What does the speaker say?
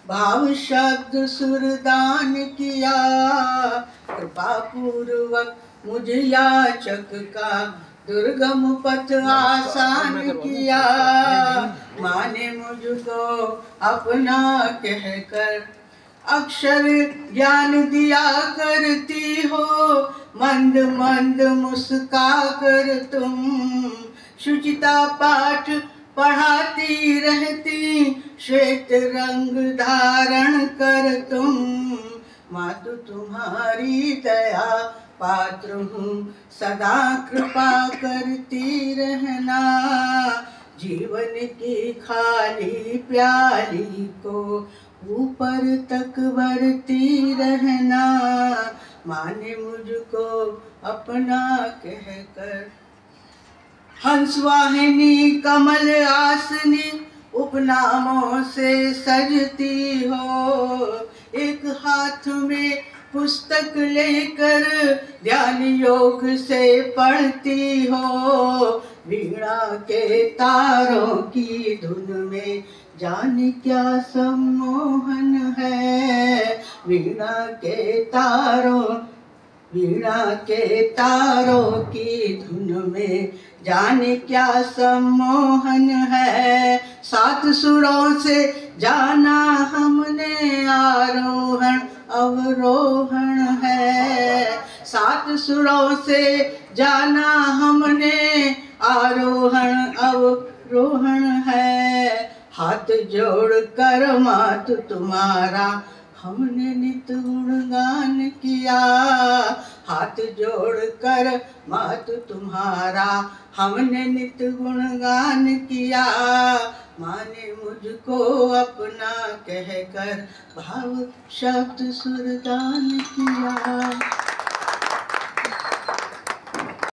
भाव शब्द सुरदान किया, कृपा पूर्वक मुझ याचक का दुर्गम पथ आसान किया। माने मुझको अपना कहकर अक्षर ज्ञान दिया करती हो, मंद मंद मुस्का कर तुम शुचिता पाठ पढ़ाती रहती, श्वेत रंग धारण कर तुम। मातु तुम्हारी दया पात्र हूँ, सदा कृपा करती रहना। जीवन की खाली प्याली को ऊपर तक भरती रहना। माने मुझको अपना कहकर हंसवाहिनी कमल आसनी उपनामों से सजती हो। एक हाथ में पुस्तक लेकर ध्यान योग से पढ़ती हो। वीणा के तारों की धुन में जाने क्या सम्मोहन है। वीणा के तारों की धुन में जाने क्या सम्मोहन है। सात सुरों से जाना हमने आरोहण अवरोहण है। सात सुरों से जाना हमने आरोहण अवरोहण है। हाथ जोड़ कर मातु तुम्हारा हमने नित गुणगान किया। हाथ जोड़ कर मातु तुम्हारा हमने नित गुणगान किया। माने मुझको अपना कहकर भाव शब्द सुरदान किया।